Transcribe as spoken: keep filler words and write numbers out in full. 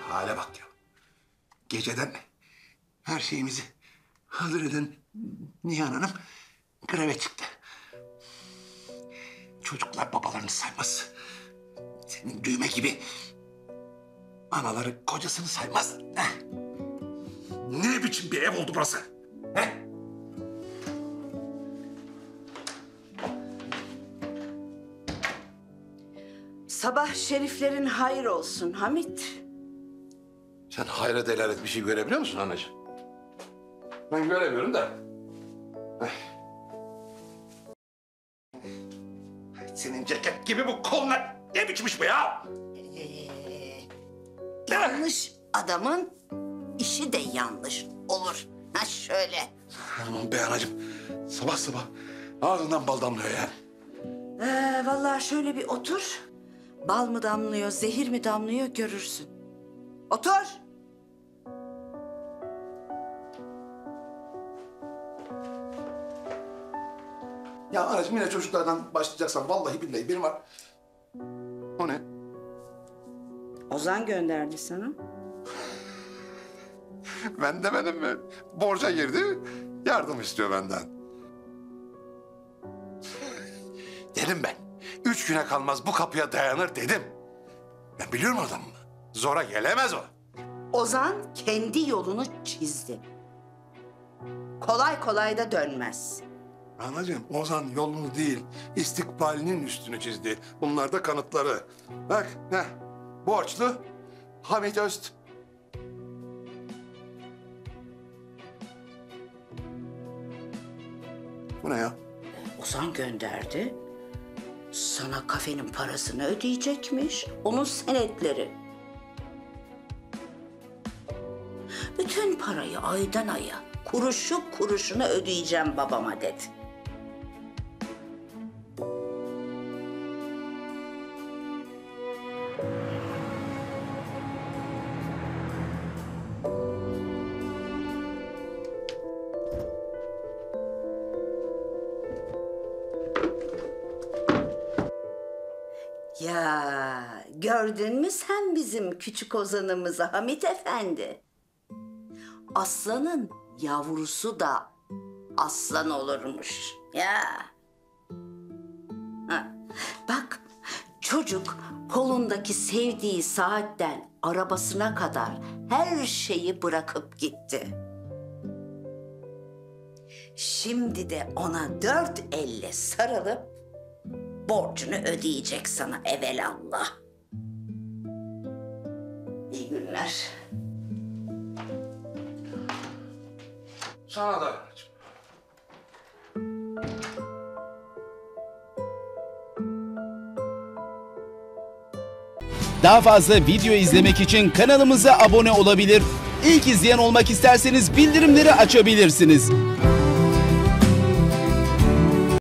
Hale bak ya. Geceden her şeyimizi hazır eden Nihan Hanım greve çıktı. Çocuklar babalarını saymaz. Senin düğme gibi anaları kocasını saymaz. Heh. Ne biçim bir ev oldu burası? Heh? Sabah şeriflerin hayır olsun Hamit. Sen hayra delalet bir şey görebiliyor musun anacığım? Ben göremiyorum da. Heh. Senin ceket gibi bu kollar ne biçmiş bu ya? Ee, yanlış adamın işi de yanlış olur. Ha şöyle. Aman be anacığım. Sabah sabah ağzından bal damlıyor ya. Ee, vallahi şöyle bir otur. Bal mı damlıyor, zehir mi damlıyor görürsün. Otur. Ya anacığım yine çocuklardan başlayacaksan vallahi billahi benim var. O ne? Ozan gönderdi sana. Ben demedim mi? Borca girdi, yardım istiyor benden. Dedim ben. Üç güne kalmaz bu kapıya dayanır dedim. Ben biliyorum adamı. Zora gelemez o. Ozan kendi yolunu çizdi. Kolay kolay da dönmez. Anacığım, Ozan yolunu değil, istikbalinin üstünü çizdi. Bunlar da kanıtları. Bak, heh, borçlu Hamit Öst. Bu ne ya? Ozan gönderdi. Sana kafenin parasını ödeyecekmiş. Onun senetleri. Bütün parayı aydan aya, kuruşu kuruşuna ödeyeceğim babama dedi. Ya gördün mü sen bizim küçük Ozan'ımızı Hamit Efendi? Aslanın yavrusu da aslan olurmuş ya. Ha, bak çocuk kolundaki sevdiği saatten arabasına kadar her şeyi bırakıp gitti. Şimdi de ona dört elle sarılıp borcunu ödeyecek sana evelallah. İyi günler. Sana da anacığım. Daha fazla video izlemek için kanalımıza abone olabilir. İlk izleyen olmak isterseniz bildirimleri açabilirsiniz.